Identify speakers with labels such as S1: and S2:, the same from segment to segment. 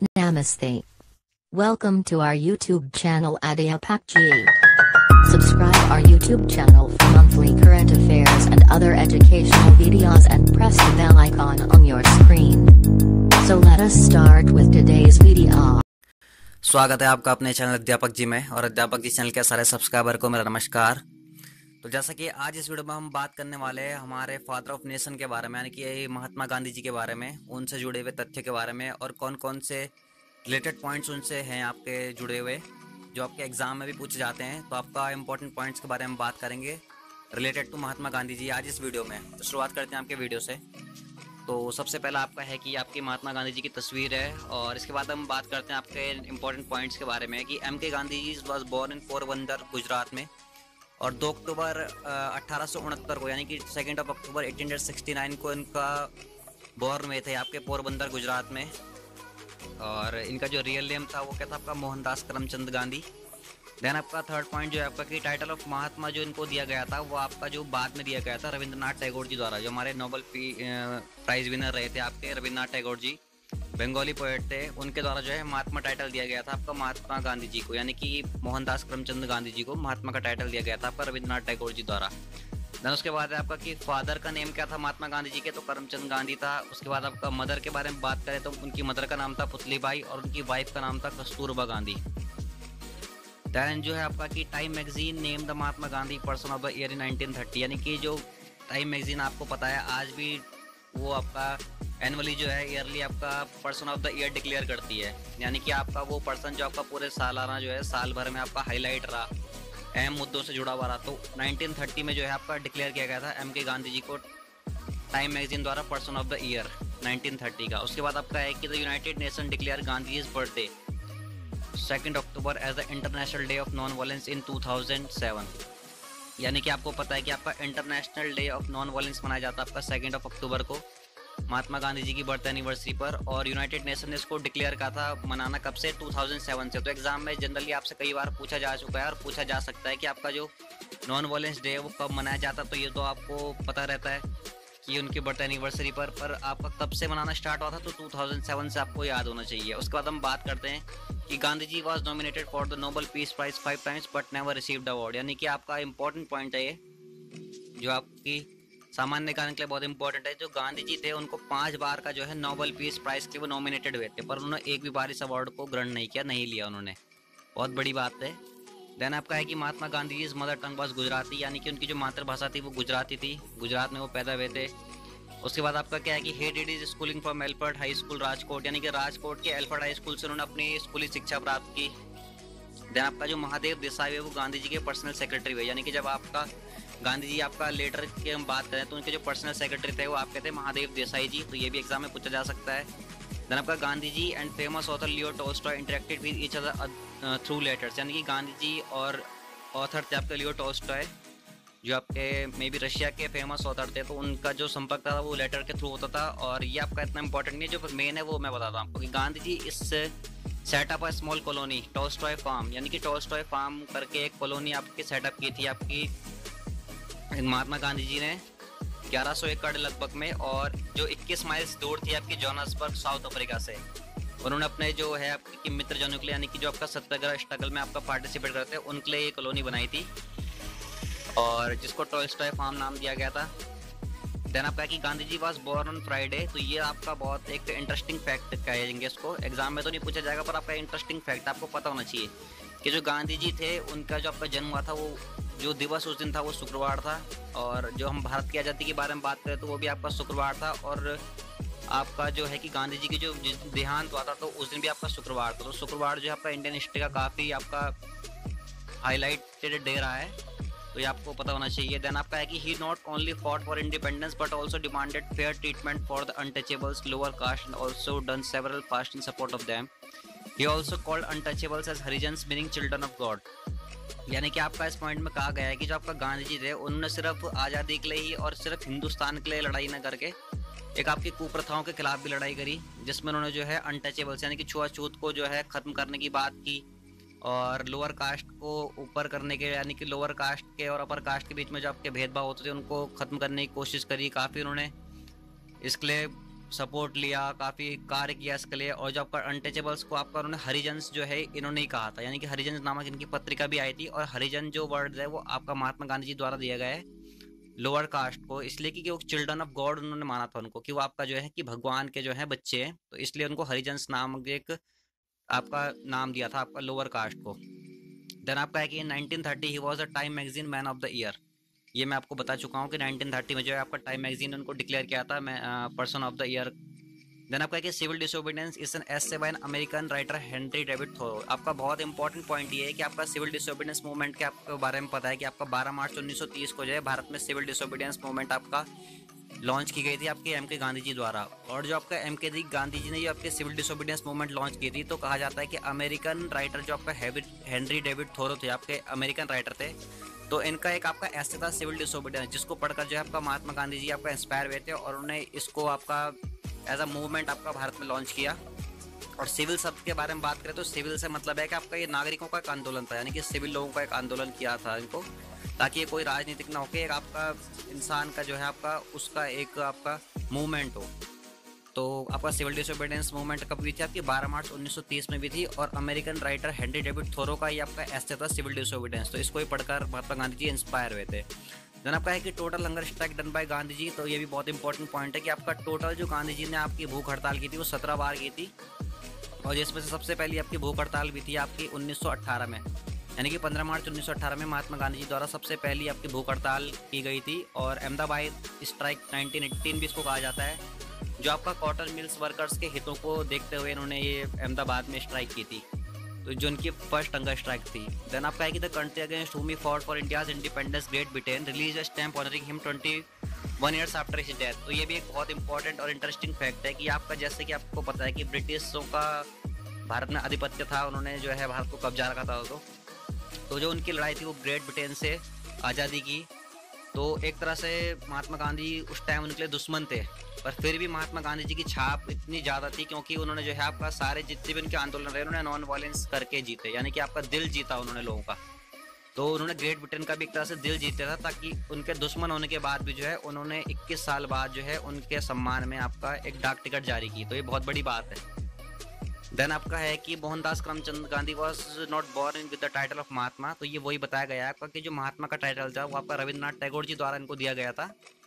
S1: Namaste. Welcome to our YouTube channel Adiyapakji. Subscribe our YouTube channel for monthly current affairs and other educational videos and press the bell icon on your screen. So let us start with today's video.
S2: स्वागत है आपका अपने channel अध्यापक जी में और अध्यापक जी channel के सारे सब्सक्राइबर को मेरा नमस्कार। तो जैसा कि आज इस वीडियो में हम बात करने वाले हैं हमारे फादर ऑफ नेशन के बारे में, यानी कि महात्मा गांधी जी के बारे में, उनसे जुड़े हुए तथ्य के बारे में और कौन कौन से रिलेटेड पॉइंट्स उनसे हैं आपके जुड़े हुए जो आपके एग्जाम में भी पूछे जाते हैं। तो आपका इंपॉर्टेंट पॉइंट्स के बारे में बात करेंगे रिलेटेड टू महात्मा गांधी जी आज इस वीडियो में। तो शुरुआत करते हैं आपके वीडियो से। तो सबसे पहला आपका है कि आपकी महात्मा गांधी जी की तस्वीर है और इसके बाद हम बात करते हैं आपके इंपॉर्टेंट पॉइंट्स के बारे में कि M.K. Gandhi ji was born in Porbandar Gujarat में और 2 अक्टूबर 1869 को, यानी कि 2 अक्टूबर 1869 को इनका बोर्न हुए थे आपके पोरबंदर गुजरात में। और इनका जो रियल नेम था वो क्या था आपका मोहनदास करमचंद गांधी। देन आपका थर्ड पॉइंट जो है आपका कि टाइटल ऑफ महात्मा जो इनको दिया गया था वो आपका जो बाद में दिया गया था रविंद्रनाथ टैगोर जी द्वारा, जो हमारे नोबेल प्राइज विनर रहे थे आपके रविंद्रनाथ टैगोर जी, बंगाली पोएट थे, उनके द्वारा जो है महात्मा टाइटल दिया गया था आपका महात्मा गांधी जी को, यानी कि मोहनदास करमचंद गांधी जी को महात्मा का टाइटल दिया गया था आपका रविंद्रनाथ टैगोर जी द्वारा। देन उसके बाद है आपका कि फादर का नेम क्या था महात्मा गांधी जी के, तो करमचंद गांधी था। उसके बाद आपका मदर के बारे में बात करें तो उनकी मदर का नाम था पुतलीबाई और उनकी वाइफ का नाम था कस्तूरबा गांधी। देन जो है आपका कि Time magazine name the Mahatma Gandhi person of the year in 1930, यानी कि जो टाइम मैगजीन आपको पता है आज भी वो आपका एनुअली जो है ईयरली आपका person of the year declare करती है, यानी कि आपका वो पर्सन जो आपका पूरे सालाना जो है साल भर में आपका हाईलाइट रहा, अहम मुद्दों से जुड़ा हुआ रहा। तो 1930 में जो है आपका डिक्लेयर किया गया था M.K. गांधी जी को टाइम मैगजीन द्वारा पर्सन ऑफ द ईयर 1930 का। उसके बाद आपका है कि the united nation declare Gandhi is birthday 2 October as the international day of non violence in 2007, यानी कि आपको पता है कि आपका international day of non violence मनाया जाता है आपका 2 अक्टूबर को महात्मा गांधी जी की बर्थ एनिवर्सरी पर। और यूनाइटेड नेशन ने इसको डिक्लेयर करा था मनाना कब से, 2007 से। तो एग्जाम में जनरली आपसे कई बार पूछा जा चुका है और पूछा जा सकता है कि आपका जो नॉन वायलेंस डे है वो कब मनाया जाता, तो ये तो आपको पता रहता है कि उनकी बर्थ एनिवर्सरी पर आपका कब से मनाना स्टार्ट हुआ था, तो 2007 से आपको याद होना चाहिए। उसके बाद हम बात करते हैं कि Gandhi ji was nominated for the Nobel peace prize 5 times but never received award, यानी कि आपका इंपॉर्टेंट पॉइंट है ये जो आपकी सामान्य ज्ञान के लिए बहुत इंपॉर्टेंट है। जो गांधी जी थे उनको 5 बार का जो है नोबेल पीस प्राइज के वो नॉमिनेटेड हुए थे, पर उन्होंने एक भी बार इस अवार्ड को ग्रहण नहीं किया, नहीं लिया उन्होंने, बहुत बड़ी बात है। देन आपका है कि Mahatma Gandhi ji mother tongue was Gujarati, यानी कि उनकी जो मातृभाषा थी वो गुजराती थी, गुजरात में वो पैदा हुए थे। उसके बाद आपका क्या है कि he did is schooling from Alfred high school Rajkot, यानी कि राजकोट के एल्फर्ड हाई स्कूल से उन्होंने अपनी स्कूली शिक्षा प्राप्त की। देन आपका जो महादेव देसाई है वो गांधी जी के पर्सनल सेक्रेटरी हुए, यानी कि जब आपका गांधी जी आपका लेटर की हम बात करें तो उनके जो पर्सनल सेक्रेटरी थे वो आपके थे महादेव देसाई जी, तो ये भी एग्जाम में पूछा जा सकता है। देन आपका Gandhi ji and famous author Leo Tolstoy interacted with each other through letters, यानी कि गांधी जी और ऑथर थे आपके लियो टॉल्स्टॉय जो आपके मे बी रशिया के फेमस ऑथर थे, तो उनका जो संपर्क था वो लेटर के थ्रू होता था। और ये आपका इतना इंपॉर्टेंट नहीं है, जो मेन है वो मैं बताता हूँ आपको कि Gandhi ji is setup a small colony Tolstoy farm, यानी कि टॉल्स्टॉय फार्म करके एक कॉलोनी आपकी सेटअप की थी आपकी महात्मा गांधी जी ने 1100 एकड़ लगभग में, और जो 21 माइल्स दूर थी आपकी जोहान्सबर्ग साउथ अफ्रीका से। उन्होंने अपने जो है आपके मित्र जनों के लिए, यानी कि जो आपका सत्याग्रह स्ट्रगल में आपका पार्टिसिपेट करते हैं उनके लिए ये कॉलोनी बनाई थी और जिसको टॉल्स्टॉय फार्म नाम दिया गया था। देन आपका कि Gandhi ji was born on Friday, तो ये आपका बहुत एक इंटरेस्टिंग फैक्ट कहेंगे इसको, एग्जाम में तो नहीं पूछा जाएगा पर आपका इंटरेस्टिंग फैक्ट आपको पता होना चाहिए कि जो गांधी जी थे उनका जो आपका जन्म हुआ था वो जो दिवस उस दिन था वो शुक्रवार था, और जो हम भारत की आज़ादी के बारे में बात करें तो वो भी आपका शुक्रवार था। और आपका जो है कि गांधी जी की जो देहांत हुआ था तो उस दिन भी आपका शुक्रवार था। तो शुक्रवार जो है आपका इंडियन हिस्ट्री का काफ़ी आपका हाईलाइटेड डे रहा है, तो ये आपको पता होना चाहिए। देन आपका है कि he not only fought for independence but also demanded fair treatment for the untouchables lower caste and also done several fast in support of them. He also called untouchables as Harijans meaning children of God, यानी कि आपका इस point में कहा गया है कि जो आपका गांधी जी थे उन्होंने सिर्फ आज़ादी के लिए ही और सिर्फ हिंदुस्तान के लिए लड़ाई न करके एक आपकी कुप्रथाओं के खिलाफ भी लड़ाई करी, जिसमें उन्होंने जो है अनटचेबल्स यानी कि छुआछूत को जो है ख़त्म करने की बात की और लोअर कास्ट को ऊपर करने के, यानी कि लोअर कास्ट के और अपर कास्ट के बीच में जो आपके भेदभाव होते थे उनको ख़त्म करने की कोशिश करी काफ़ी उन्होंने। इसके लिए सपोर्ट लिया, काफ़ी कार्य किया इसके लिए। और जो आपका अनटचेबल्स को आपका उन्होंने हरिजन्स जो है इन्होंने ही कहा था, यानी कि हरिजन नामक इनकी पत्रिका भी आई थी। और हरिजन जो वर्ड है वो आपका महात्मा गांधी जी द्वारा दिया गया है लोअर कास्ट को, इसलिए कि वो चिल्ड्रन ऑफ गॉड उन्होंने माना था उनको, कि वो आपका जो है कि भगवान के जो है बच्चे हैं, तो इसलिए उनको हरिजन्स नाम एक आपका नाम दिया था आपका लोअर कास्ट को। देन आपका है कि in 1930 he was a Time magazine man of the year. ये मैं आपको बता चुका हूँ कि 1930 में जो है आपका टाइम मैगजीन उनको डिक्लेयर किया था मैं person of the year. Then आपका है कि civil disobedience is an essay by an American writer Henry David Thoreau. आपका बहुत इंपॉर्टेंट पॉइंट ये है कि आपका सिविल डिसोबीडियंस मूवमेंट के आपके बारे में पता है कि आपका 12 मार्च 1930 को जो है भारत में सिविल डिसोबीडियंस मूवमेंट आपका लॉन्च की गई थी आपके एम के गांधी जी द्वारा। और जो आपका एम के गांधी जी ने जो आपके सिविल डिसोबीडियंस मूवमेंट लॉन्च की थी, तो कहा जाता है कि अमेरिकन राइटर जो आपका हेनरी डेविड थोरो थे, आपके अमेरिकन राइटर थे, तो इनका एक आपका ऐसे था सिविल डिसोबीडियंस, जिसको पढ़कर जो है आपका महात्मा गांधी जी आपका इंस्पायर हुए थे और उन्होंने इसको आपका एज अ मूवमेंट आपका भारत में लॉन्च किया। और सिविल शब्द के बारे में बात करें तो सिविल से मतलब है कि आपका ये नागरिकों का एक आंदोलन था, यानी कि सिविल लोगों का एक आंदोलन किया था इनको, ताकि ये कोई राजनीतिक ना होके एक आपका इंसान का जो है आपका उसका एक आपका मूवमेंट हो। तो आपका सिविल डिसोबीडियंस मूवमेंट कब हुई थी आपकी 12 मार्च 1930 में भी थी। और American writer Henry David Thoreau का ये आपका ऐसे था सिविल डिसोबीडियंस, तो इसको ही पढ़कर महात्मा गांधी जी इंस्पायर हुए थे। देन आपका है कि total hunger strike done by Gandhi ji, तो ये भी बहुत इंपॉर्टेंट पॉइंट है कि आपका टोटल जो गांधी जी ने आपकी भूख हड़ताल की थी वो 17 बार की थी। और जिसमें से सबसे पहली आपकी भूख हड़ताल भी थी आपकी 1918 में, यानी कि 15 मार्च 1918 में महात्मा गांधी जी द्वारा सबसे पहली आपकी भूख हड़ताल की गई थी। और अहमदाबाद स्ट्राइक 1918 भी इसको कहा जाता है, जो आपका कॉटन मिल्स वर्कर्स के हितों को देखते हुए इन्होंने ये अहमदाबाद में स्ट्राइक की थी, तो जो उनकी फर्स्ट हंगर स्ट्राइक थी। देन आपका है कि the country against whom he fought for India's independence Great Britain release a stamp honouring him 21 years after his death. तो ये भी एक बहुत इंपॉर्टेंट और इंटरेस्टिंग फैक्ट है कि आपका जैसे कि आपको पता है कि ब्रिटिशों का भारत में आधिपत्य था, उन्होंने जो है भारत को कब्जा रखा था। तो जो उनकी लड़ाई थी वो ग्रेट ब्रिटेन से आज़ादी की, तो एक तरह से महात्मा गांधी उस टाइम उनके लिए दुश्मन थे, पर फिर भी महात्मा गांधी जी की छाप इतनी ज़्यादा थी क्योंकि उन्होंने जो है आपका सारे जितने भी उनके आंदोलन रहे उन्होंने नॉन वायलेंस करके जीते, यानी कि आपका दिल जीता उन्होंने लोगों का। तो उन्होंने ग्रेट ब्रिटेन का भी एक तरह से दिल जीता था, ताकि उनके दुश्मन होने के बाद भी जो है उन्होंने 21 साल बाद जो है उनके सम्मान में आपका एक डाक टिकट जारी की, तो ये बहुत बड़ी बात है। देन आपका है कि Mohandas Karamchand Gandhi was not born with the title of Mahatma, तो ये वही बताया गया है आपका कि जो महात्मा का टाइटल था वो आपका रविंद्रनाथ टैगोर जी द्वारा इनको दिया गया था।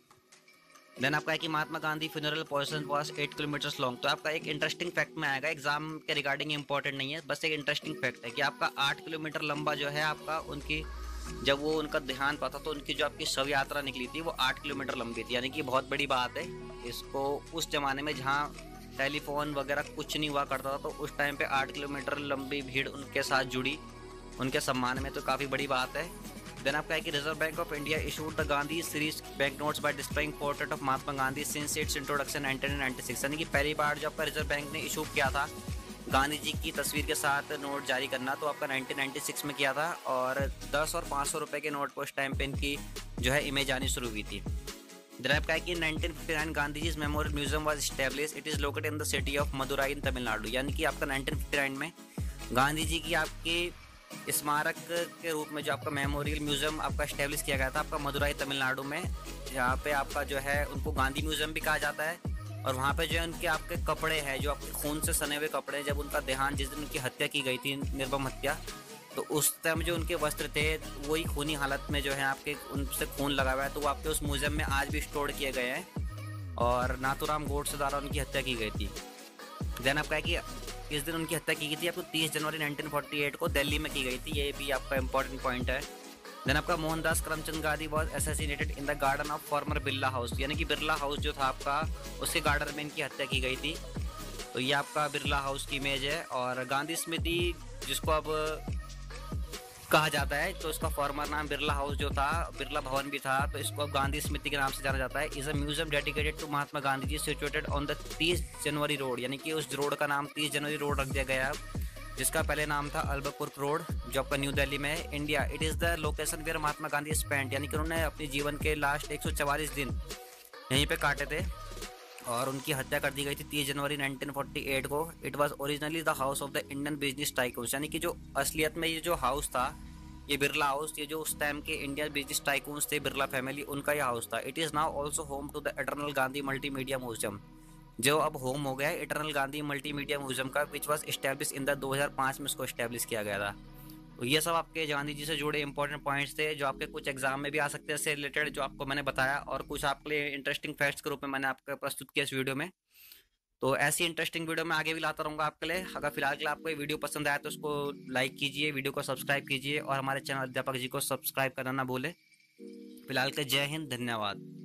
S2: देन आपका है कि Mahatma Gandhi funeral procession was 8 kilometre long. तो आपका एक इंटरेस्टिंग फैक्ट में आएगा, एग्जाम के रिगार्डिंग इंपॉर्टेंट नहीं है, बस एक इंटरेस्टिंग फैक्ट है कि आपका 8 किलोमीटर लंबा जो है आपका उनकी जब वो उनका देहांत हुआ था तो उनकी जो आपकी शव यात्रा निकली थी वो 8 किलोमीटर लंबी थी, यानी कि बहुत बड़ी बात है। इसको उस जमाने में जहाँ टेलीफोन वगैरह कुछ नहीं हुआ करता था, तो उस टाइम पे 8 किलोमीटर लंबी भीड़ उनके साथ जुड़ी उनके सम्मान में, तो काफ़ी बड़ी बात है। देन आपका है कि Reserve Bank of India issued the Gandhi series bank notes by displaying portrait of Mahatma Gandhi since its introduction 1996, यानी कि पहली बार जो आपका रिजर्व बैंक ने इशू किया था गांधी जी की तस्वीर के साथ नोट जारी करना, तो आपका 1996 में किया था। और 10 और 500 रुपये के नोट पर उस टाइम पे इनकी जो है इमेज आनी शुरू हुई थी। देन आपका है कि 1959 Gandhi ji memorial museum was established, it is located in the city of Madurai in Tamil Nadu, यानी कि आपका 1959 में गांधी जी की आपके स्मारक के रूप में जो आपका मेमोरियल म्यूजियम आपका एस्टैब्लिश किया गया था आपका मदुराई तमिलनाडु में, जहाँ पे आपका जो है उनको गांधी म्यूजियम भी कहा जाता है। और वहाँ पे जो है उनके आपके कपड़े हैं जो आपके खून से सने हुए कपड़े, जब उनका देहांत जिस दिन उनकी हत्या की गई थी निर्मम हत्या, तो उस टाइम जो उनके वस्त्र थे वही खूनी हालत में जो है आपके उनसे खून लगा हुआ है, तो वो आपके उस म्यूजियम में आज भी स्टोर किए गए हैं। और नाथूराम गोडसे द्वारा उनकी हत्या की गई थी। देन आपका है कि इस दिन उनकी हत्या की गई थी आपको 30 जनवरी 1948 को दिल्ली में की गई थी, ये भी आपका इंपॉर्टेंट पॉइंट है। देन आपका Mohandas Karamchand Gandhi was assassinated in the garden of former Birla house, यानी कि बिरला हाउस जो था आपका उसके गार्डन में इनकी हत्या की गई थी, तो ये आपका बिरला हाउस की इमेज है। और गांधी स्मृति जिसको अब कहा जाता है, तो इसका फॉर्मर नाम बिरला हाउस जो था, बिरला भवन भी था, तो इसको अब गांधी स्मृति के नाम से जाना जाता है। Is a museum dedicated to Mahatma Gandhi ji situated on the 30 January road, यानी कि उस रोड का नाम 30 जनवरी रोड रख दिया गया है, जिसका पहले नाम था अल्बर्ट रोड, जो आपका न्यू दिल्ली में है, India. It is the location where Mahatma Gandhi spent, यानी कि उन्होंने अपने जीवन के लास्ट 144 दिन यहीं पे काटे थे और उनकी हत्या कर दी गई थी 30 जनवरी 1948 को। It was originally the house of the Indian business tycoons, यानी कि जो असलियत में ये जो हाउस था, ये बिरला हाउस, ये जो उस टाइम के इंडियन बिजनेस टाइकून्स थे बिरला फैमिली, उनका ये हाउस था। It is now also home to the eternal Gandhi multimedia museum, जो अब होम हो गया है इटर्नल गांधी मल्टीमीडिया म्यूजियम का, which was establish in the 2005 में इसको स्टैब्लिश किया गया था। तो ये सब आपके गांधी जी से जुड़े इंपॉर्टेंट पॉइंट्स थे जो आपके कुछ एग्जाम में भी आ सकते हैं इससे रिलेटेड, जो आपको मैंने बताया, और कुछ आपके लिए इंटरेस्टिंग फैक्ट्स के रूप में मैंने आपको प्रस्तुत किया इस वीडियो में। तो ऐसी इंटरेस्टिंग वीडियो मैं आगे भी लाता रहूँगा आपके लिए। अगर फिलहाल के लिए आपको ये वीडियो पसंद आया तो उसको लाइक कीजिए, वीडियो को सब्सक्राइब कीजिए और हमारे चैनल अध्यापक जी को सब्सक्राइब करना ना भूलें। फिलहाल के जय हिंद, धन्यवाद।